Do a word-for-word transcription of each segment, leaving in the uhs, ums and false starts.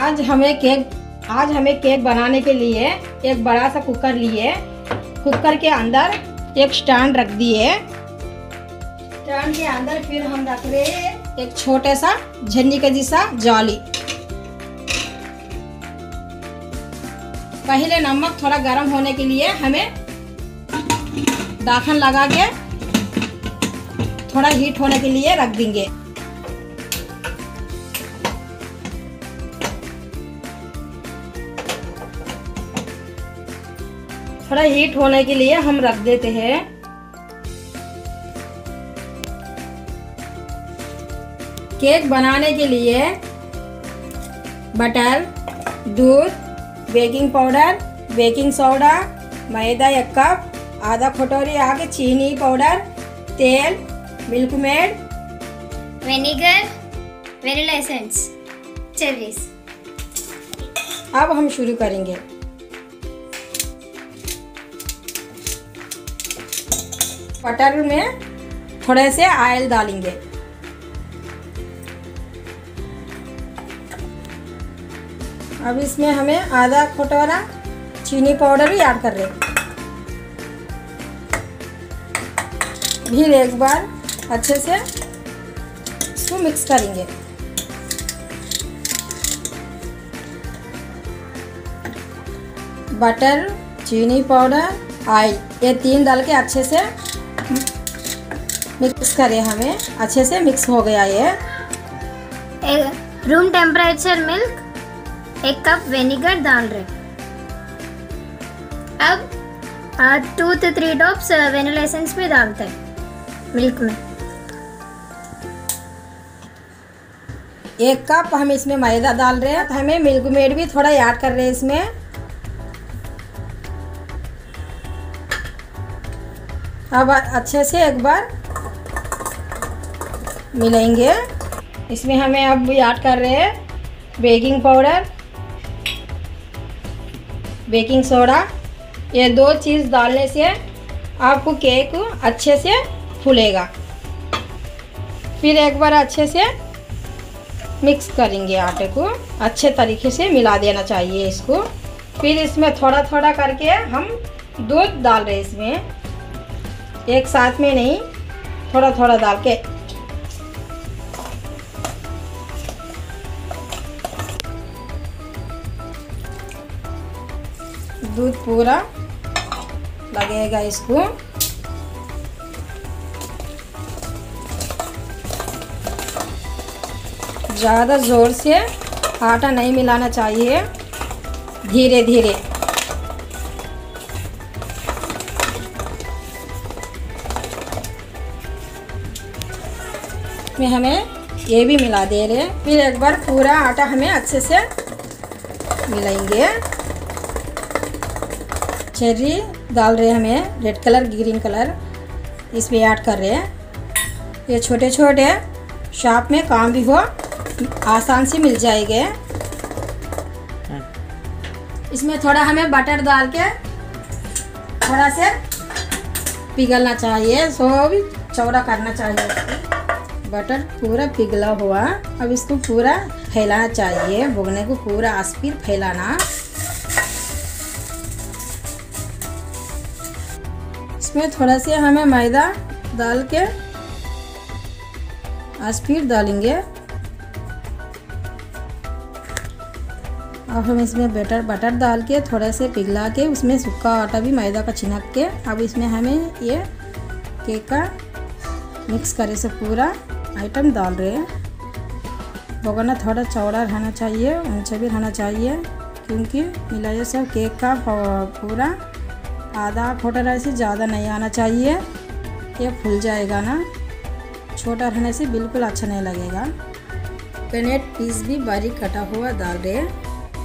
आज हमें केक आज हमें केक बनाने के लिए एक बड़ा सा कुकर लिए। कुकर के अंदर एक स्टैंड रख दिए। स्टैंड के अंदर फिर हम रख रहे हैं एक छोटे सा झन्नी का जैसा जाली। पहले नमक थोड़ा गर्म होने के लिए हमें दाखन लगा के थोड़ा हीट होने के लिए रख देंगे। थोड़ा हीट होने के लिए हम रख देते हैं। केक बनाने के लिए बटर, दूध, बेकिंग पाउडर, बेकिंग सोडा, मैदा एक कप, आधा कटोरी आगे चीनी पाउडर, तेल, milk maid, vinegar, vanilla essence, cherries. अब हम शुरू करेंगे। बटर में थोड़े से ऑयल डालेंगे। अब इसमें हमें आधा कटोरा चीनी पाउडर भी ऐड कर रहे हैं। फिर एक बार अच्छे से इसको मिक्स करेंगे। बटर, चीनी पाउडर, ऑयल ये तीन डाल के अच्छे से मिक्स करें। हमें अच्छे से मिक्स हो गया ये। रूम टेम्परेचर मिल्क एक कप विनेगर डाल रहे। अब two to three drops vanilla essence भी डालते हैं मिल्क में। एक कप हम इसमें मैदा डाल रहे हैं। तो हमें मिल्क मेड भी थोड़ा ऐड कर रहे हैं इसमें। अब अच्छे से एक बार मिलाएंगे। इसमें हमें अब ऐड कर रहे हैं बेकिंग पाउडर, बेकिंग सोडा। ये दो चीज़ डालने से आपको केक अच्छे से फूलेगा। फिर एक बार अच्छे से मिक्स करेंगे। आटे को अच्छे तरीके से मिला देना चाहिए इसको। फिर इसमें थोड़ा थोड़ा करके हम दूध डाल रहे हैं इसमें, एक साथ में नहीं, थोड़ा थोड़ा डाल के। दूध पूरा लगेगा इसको। ज़्यादा ज़ोर से आटा नहीं मिलाना चाहिए, धीरे धीरे। में हमें ये भी मिला दे रहे हैं। फिर एक बार पूरा आटा हमें अच्छे से मिलाएंगे। चेरी डाल रहे हैं हमें, रेड कलर, ग्रीन कलर इसमें ऐड कर रहे हैं। ये छोटे छोटे शॉप में काम भी हो आसान से मिल जाएंगे। इसमें थोड़ा हमें बटर डाल के थोड़ा से पिघलना चाहिए, सो भी चौड़ा करना चाहिए। बटर पूरा पिघला हुआ। अब इसको पूरा फैलाना चाहिए, भुगने को पूरा आस्पीर फैलाना। इसमें थोड़ा से हमें मैदा डाल के आस्पीर डालेंगे। अब हम इसमें बटर बटर डाल के थोड़ा से पिघला के उसमें सूखा आटा भी मैदा का छिनक के अब इसमें हमें ये केक का मिक्स करे से पूरा आइटम डाल रहे हैं। भगोना थोड़ा चौड़ा रहना चाहिए, ऊंचा भी रहना चाहिए, क्योंकि मिलाए सब केक का पूरा आधा फोटा से ज़्यादा नहीं आना चाहिए, ये फूल जाएगा ना। छोटा रहने से बिल्कुल अच्छा नहीं लगेगा। पेनेट पीस भी बारीक कटा हुआ डाल रहे हैं।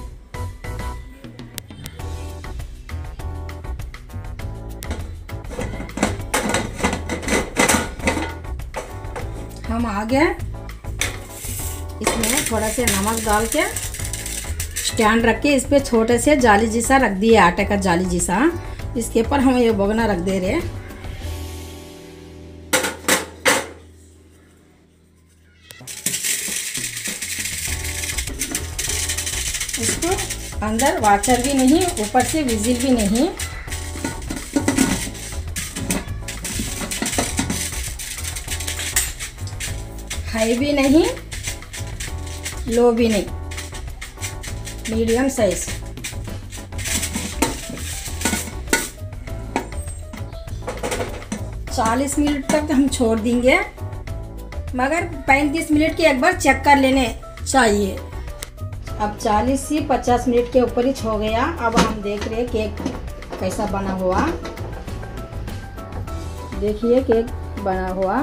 हम आगे इसमें थोड़ा से नमक डाल के स्टैंड रख के इस पे छोटे से जाली जैसा रख दिए, आटे का जाली जैसा। इसके ऊपर हम ये बोगना रख दे रहे हैं। इसको अंदर वाटर भी नहीं, ऊपर से विजिल भी नहीं। हाई भी नहीं, लो भी नहीं, मीडियम साइज। चालीस मिनट तक हम छोड़ देंगे, मगर पैंतीस मिनट के एक बार चेक कर लेने चाहिए। अब चालीस से पचास मिनट के ऊपर ही हो गया। अब हम देख रहे हैं केक कैसा बना हुआ। देखिए केक बना हुआ,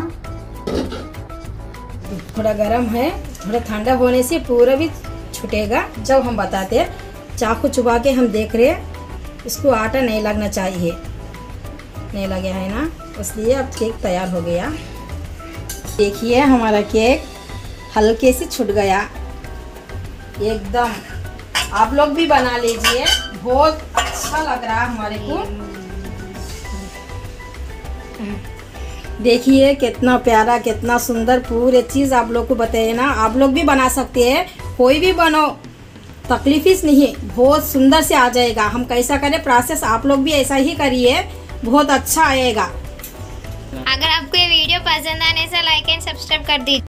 थोड़ा गर्म है, थोड़ा ठंडा होने से पूरा भी छूटेगा जब हम बताते। चाकू चुबा के हम देख रहे हैं, इसको आटा नहीं लगना चाहिए, नहीं लगे है ना, इसलिए अब केक तैयार हो गया। देखिए हमारा केक हल्के से छूट गया एकदम। आप लोग भी बना लीजिए, बहुत अच्छा लग रहा है हमारे को। देखिए कितना प्यारा, कितना सुंदर, पूरे चीज़ आप लोग को बताइए ना। आप लोग भी बना सकते हैं, कोई भी बनो, तकलीफ ही नहीं, बहुत सुंदर से आ जाएगा। हम कैसा करें प्रोसेस, आप लोग भी ऐसा ही करिए, बहुत अच्छा आएगा। अगर आपको ये वीडियो पसंद आने से लाइक एंड सब्सक्राइब कर दीजिए।